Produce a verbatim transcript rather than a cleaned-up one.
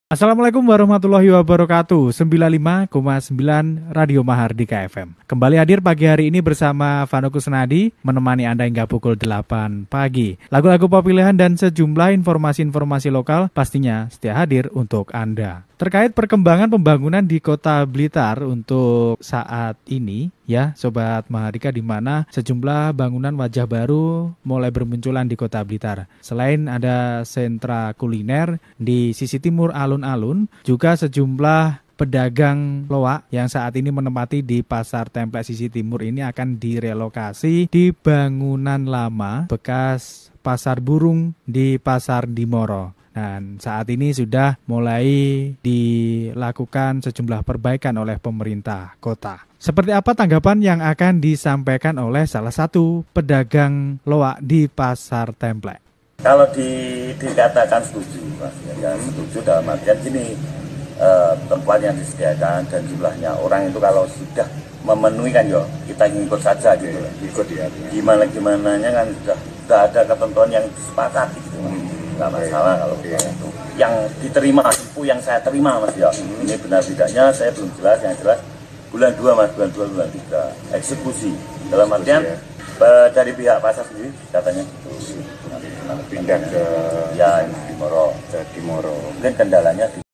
Assalamualaikum warahmatullahi wabarakatuh. sembilan puluh lima koma sembilan Radio Mahardika F M. Kembali hadir pagi hari ini bersama Vano Kusnadi, menemani Anda hingga pukul delapan pagi. Lagu-lagu pop pilihan dan sejumlah informasi-informasi lokal pastinya setia hadir untuk Anda. Terkait perkembangan pembangunan di Kota Blitar untuk saat ini, ya Sobat Mahardika, di mana sejumlah bangunan wajah baru mulai bermunculan di Kota Blitar. Selain ada sentra kuliner di sisi timur alun-alun, juga sejumlah pedagang loak yang saat ini menempati di Pasar Templek sisi timur ini akan direlokasi di bangunan lama bekas pasar burung di Pasar Dimoro. Dan saat ini sudah mulai dilakukan sejumlah perbaikan oleh pemerintah kota. Seperti apa tanggapan yang akan disampaikan oleh salah satu pedagang loak di Pasar Templek? Kalau di, dikatakan setuju, Mas, ya, setuju dalam artian gini, eh, tempat yang disediakan dan jumlahnya orang itu kalau sudah memenuhi kan yo, kita ngikut saja gitu. Ikut ya. Gimana gimananya kan sudah sudah ada ketentuan yang disepakati gitu. Hmm. Nggak masalah kalau okay. Itu yang diterima, info yang saya terima Mas ya, hmm. Ini benar tidaknya saya belum jelas, yang jelas bulan dua Mas, bulan dua, bulan tiga eksekusi, dalam artian ya. Dari pihak pasar sendiri katanya gitu, pindah ke ya Dimoro, ke Dimoro. Mungkin kendalanya